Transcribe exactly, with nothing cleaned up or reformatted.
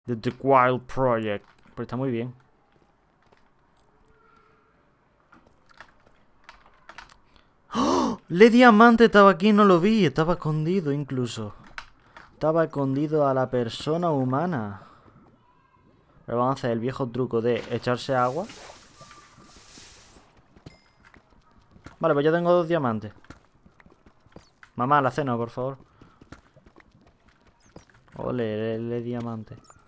The, The Wild Project. Pues está muy bien. ¡Oh! Le diamante estaba aquí, no lo vi. Estaba escondido incluso. Estaba escondido a la persona humana. Pero vamos a hacer el viejo truco de echarse agua. Vale, pues ya tengo dos diamantes. Mamá, la cena, por favor. Ole, le, le diamante.